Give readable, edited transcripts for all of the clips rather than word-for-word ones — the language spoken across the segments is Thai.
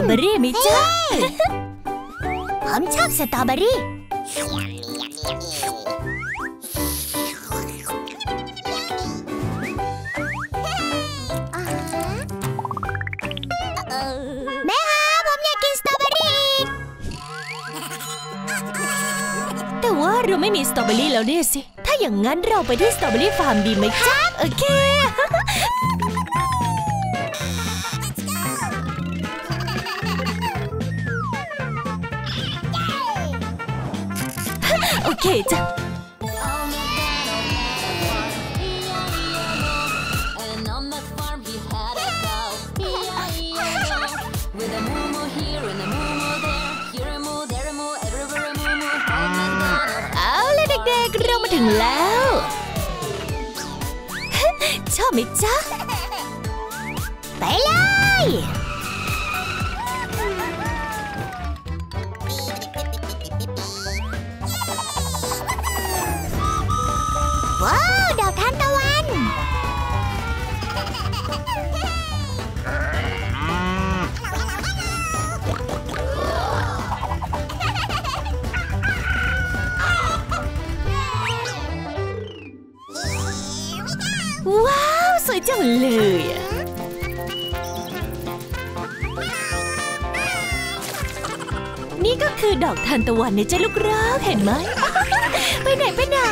เบอรี่ไหมจ๊ะผมชอบสตรอเบอรี่แม่ครับผมอยากกินสตรอเบอรี่แต่ว่าเราไม่มีสตรอเบอรี่แล้วเนี่ยสิถ้าอย่างนั้นเราไปที่สตรอเบอรี่ฟาร์มดีไหมจ๊ะโอเคโอเคจ้ะเอาล่ะเด็กๆเรามาถึงแล้วชอบไหมจ๊ะไปเลยว้าวดอกทานตะวันว้าวสวยจังเลยนี่ก็คือดอกทานตะวันในเจ้าลูกรักเห็นไหม ไปไหนไปไหน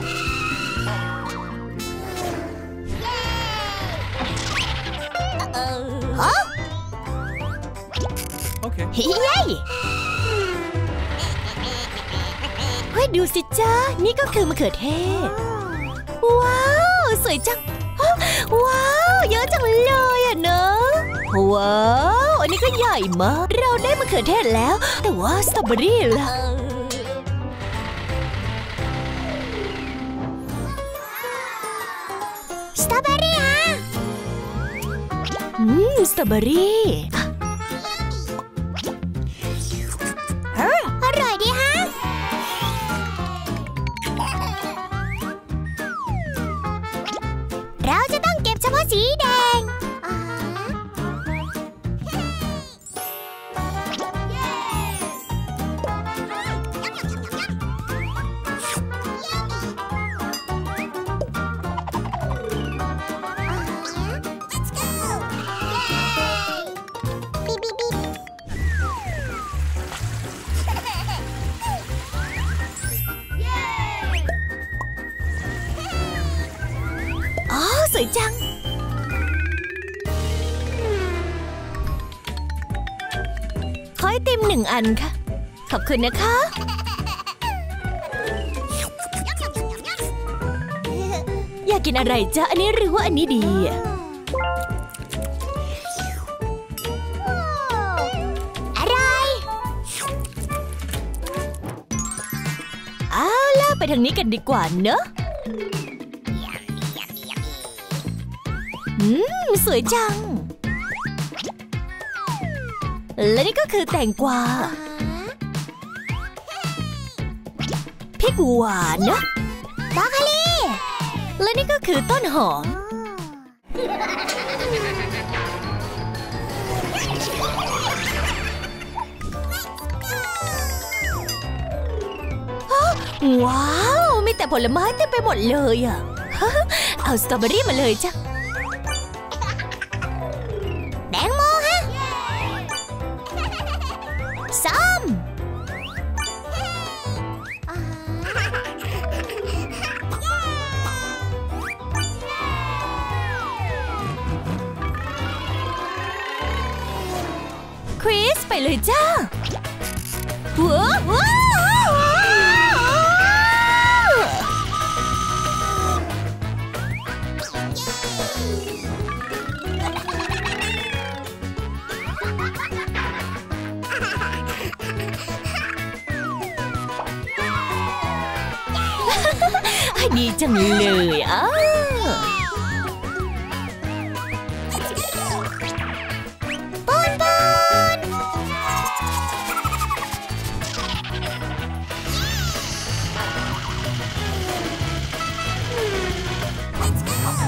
โอเคเฮ้ยเฮ้ยดูสิจ้านี่ก็คือมะเขือเทศว้าวสวยจังว้าวเยอะจังเลยอะเนอะว้าวอันนี้ก็ใหญ่มากเราได้มะเขือเทศแล้วแต่ว่าสตรอเบอรี่ล่ะสตรอเบอรี่ฮะสตรอเบอรี่อร่อยดีฮะเราจะต้องเก็บเฉพาะสีแดงสวยจังขอไอติม1 อันค่ะขอบคุณนะคะอยากกินอะไรจ๊ะอันนี้หรือว่าอันนี้ดีอะไรเอาล่ะไปทางนี้กันดีกว่าเนอะสวยจังและนี่ก็คือแตงกวาพริกหวานนะบรอกโคลีและนี่ก็คือต้นหอมว้าวมีแต่ผลไม้เต็มไปหมดเลยอ่ะเอาสตรอเบอรี่มาเลยจ้ะแตงโมฮะส้มคริสไปเลยจ้าว้าวดีจังเลย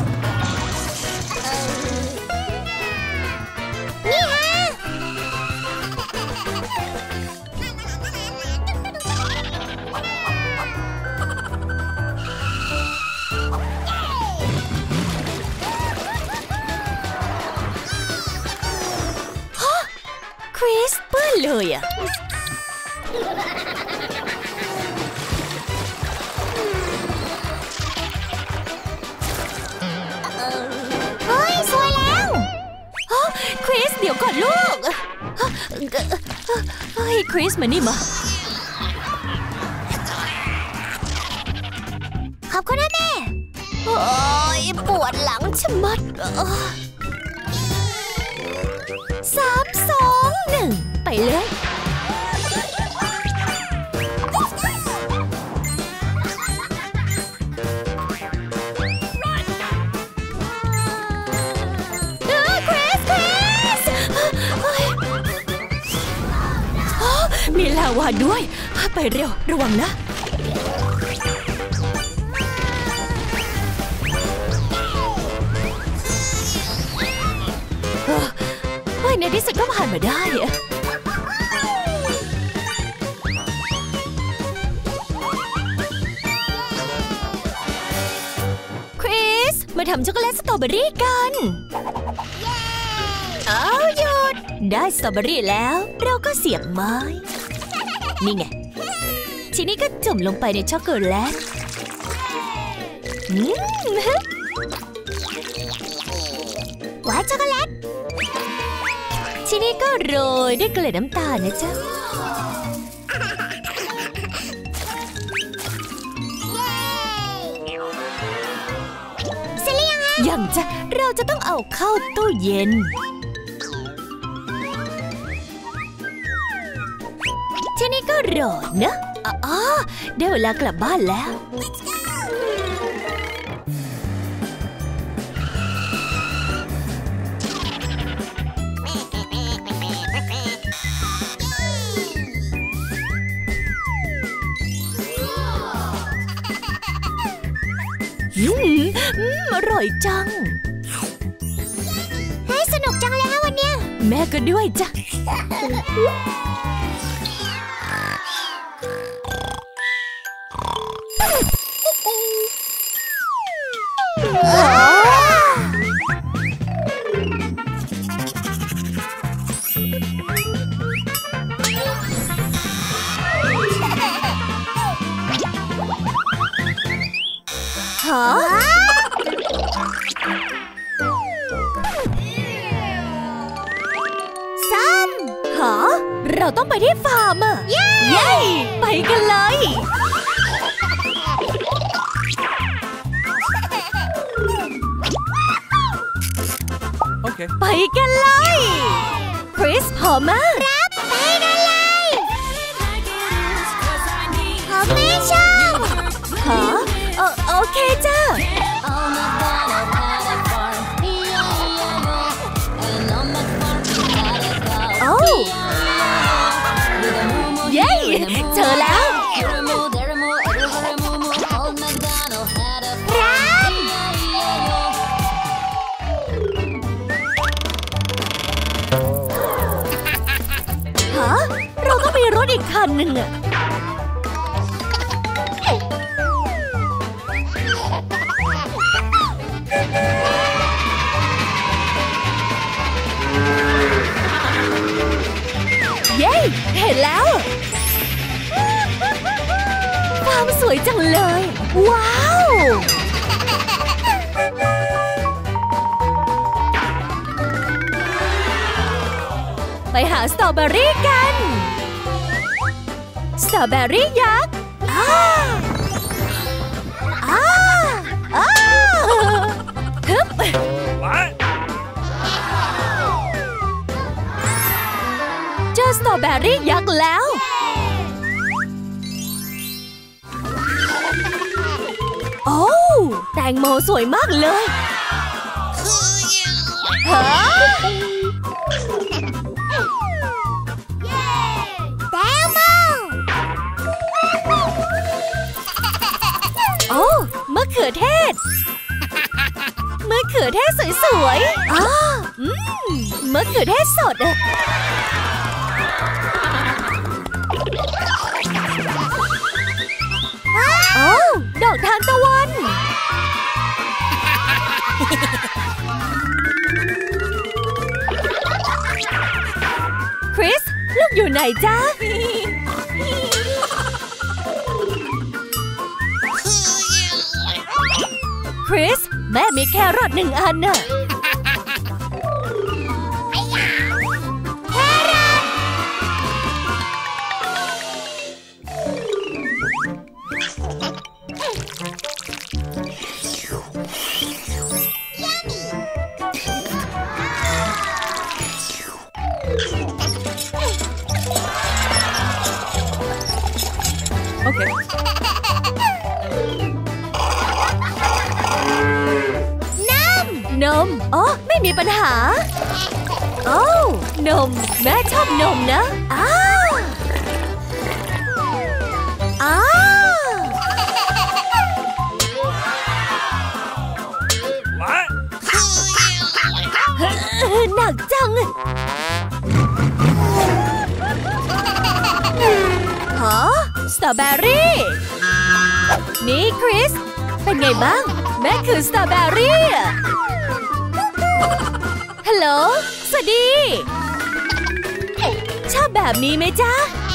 นี่ฮะเลยอ่ะเฮ้ยสวยแล้วคริสเดี๋ยวก่อนลูกเฮ้ยคริสมานี่มาขอบคุณนะแม่โอ้ยปวดหลังชะมัด3 2 1ไปเลยมีลาวาด้วยไปเร็วระวังนะในที่สุดก็ผ่านมาได้คริสมาทำช็อกโกแลตสตรอเบอรี่กันเอาหยุดได้สตรอเบอรี่แล้วเราก็เสียบไม้นี่ไงทีนี้ก็จุ่มลงไปในช็อกโกแลตว้าวช็อกโกแลตทีนี้ก็โรยด้วยเกล็ดน้ำตาลนะจ๊ะเสร็จหรือยังฮะยังจ้ะเราจะต้องเอาเข้าตู้เย็นทีนี้ก็รอนะอ๋อได้เวลากลับบ้านแล้วอร่อยจังให้สนุกจังเลยฮะวันเนี้ยแม่ก็ด้วยจ้ะฮะฮะเราต้องไปที่ฟาร์มอ่ะเย้ไปกันเลยโอเคไปกันเลยคริสพร้อมมั้ยครับไปกันเลยผมไม่ชอบฮะโอเคจ้ะโอ้เย้เจอแล้วฮะเราต้องมีรถอีกคันหนึ่งอะเย้เห็นแล้วความสวยจังเลยว้าวไปหาสตรอเบอรี่กันสตรอเบอรี่ยักษ์ฮึบเจอสตรอเบอรี่ยักษ์แล้วโอ้แตงโมสวยมากเลยฮะแตงโมโอ้มะเขือเทศมะเขือเทศสวยๆมะเขือเทศสดอะโอ้ดอกทานตะวันคริสลูกกอยู่ไหนจ๊ะคริสแม่มีแครอท1 อันน่ะ Okay. นมอ๋อไม่มีปัญหาโอ้นมแม่ชอบนมนะอ้าว What? หนักจังฮะสตรอเบอรี่นี่คริสเป็นไงบ้างแม่คือสตรอเบอรี่ฮัลโหลสวัสดีชอบแบบนี้ไหมจ๊ะ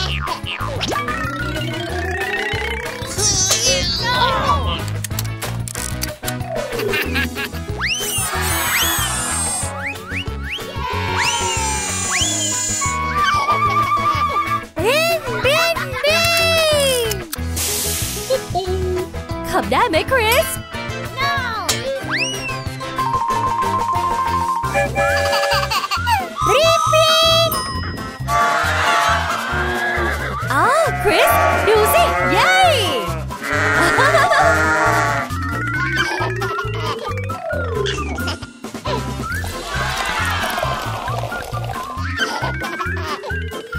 ขับได้ไหมคริสรีบคริสดูสิเย้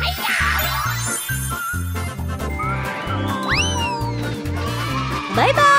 บ๊ายบาย